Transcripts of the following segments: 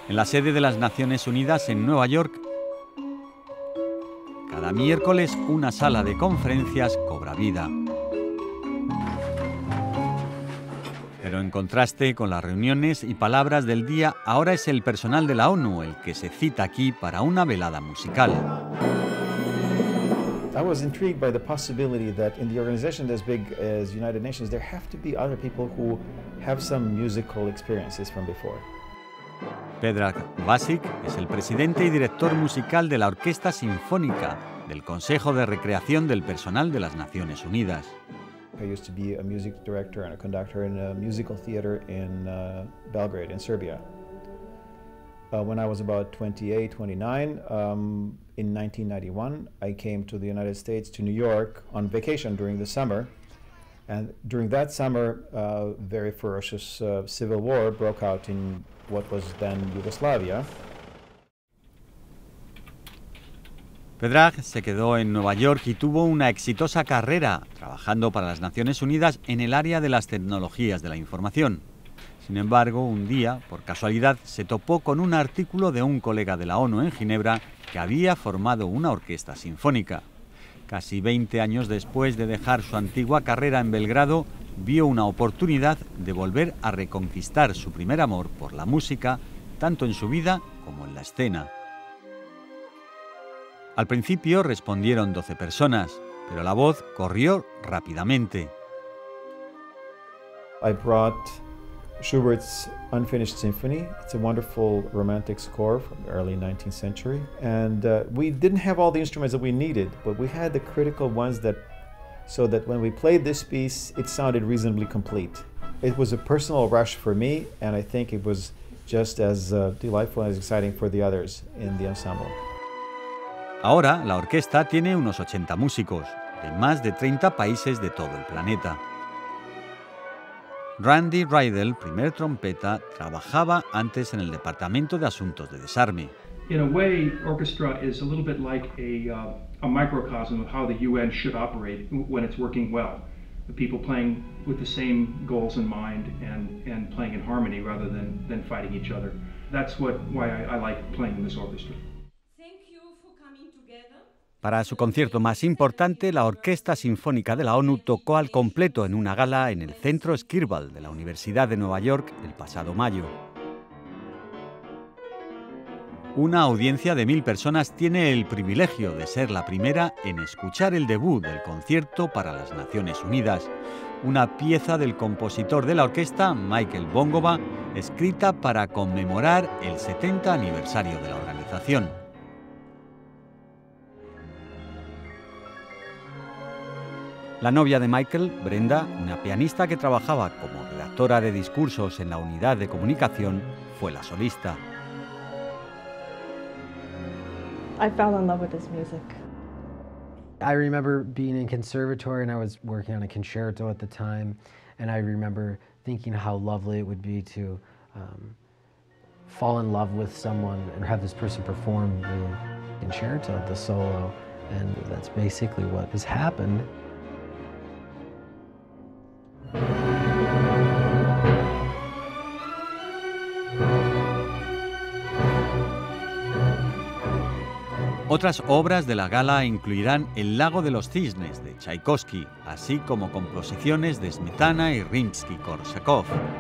En la sede de las Naciones Unidas en Nueva York, cada miércoles una sala de conferencias cobra vida. Pero en contraste con las reuniones y palabras del día, ahora es el personal de la ONU el que se cita aquí para una velada musical. I was intrigued by the possibility that in the organization as big as United Nations, there have to be other people who have some musical experiences from before. Predrag Vasic es el presidente y director musical de la Orquesta Sinfónica del Consejo de Recreación del Personal de las Naciones Unidas. I used to be a music director and a conductor in a musical theater in Belgrade, in Serbia. When I was about 28, 29, in 1991, I came to the United States, to New York, on vacation during the summer. And during that summer, very ferocious civil war broke out in what was then Yugoslavia. Predrag se quedó en Nueva York y tuvo una exitosa carrera trabajando para las Naciones Unidas en el área de las tecnologías de la información. Sin embargo, un día, por casualidad, se topó con un artículo de un colega de la ONU en Ginebra que había formado una orquesta sinfónica. Casi 20 años después de dejar su antigua carrera en Belgrado, vio una oportunidad de volver a reconquistar su primer amor por la música, tanto en su vida como en la escena. Al principio respondieron 12 personas, pero la voz corrió rápidamente. I brought Schubert's Unfinished Symphony. It's a wonderful romantic score from the early 19th century. And we didn't have all the instruments that we needed, but we had the critical ones so that when we played this piece, it sounded reasonably complete. It was a personal rush for me, and I think it was just as delightful and as exciting for the others in the ensemble. Ahora, la orquesta tiene unos 80 músicos, de más de 30 países de todo el planeta. Randy Riedel, primer trompeta, trabajaba antes en el Departamento de Asuntos de Desarme. In a way, orchestra is a little bit like a microcosm of how the UN should operate when it's working well. The people playing with the same goals in mind and playing in harmony rather than fighting each other. That's why I like playing in this orchestra. Para su concierto más importante, la Orquesta Sinfónica de la ONU tocó al completo en una gala en el Centro Skirball de la Universidad de Nueva York el pasado mayo. Una audiencia de 1000 personas tiene el privilegio de ser la primera en escuchar el debut del concierto para las Naciones Unidas, una pieza del compositor de la orquesta, Michael Bongova, escrita para conmemorar el 70 aniversario de la organización. La novia de Michael, Brenda, una pianista que trabajaba como redactora de discursos en la unidad de comunicación, fue la solista. I fell in love with his music. I remember being in conservatory and I was working on a concerto at the time, and I remember thinking how lovely it would be to fall in love with someone and have this person perform the concerto, the solo, and that's basically what has happened. Otras obras de la gala incluirán El lago de los cisnes de Tchaikovsky, así como composiciones de Smetana y Rimsky-Korsakov.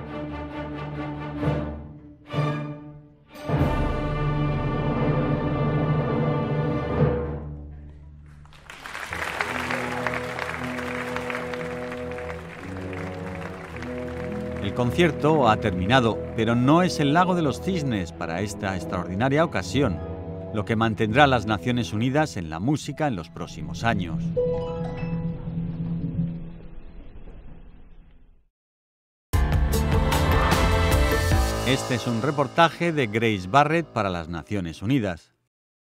El concierto ha terminado, pero no es el lago de los cisnes para esta extraordinaria ocasión, lo que mantendrá a las Naciones Unidas en la música en los próximos años. Este es un reportaje de Grace Barrett para las Naciones Unidas.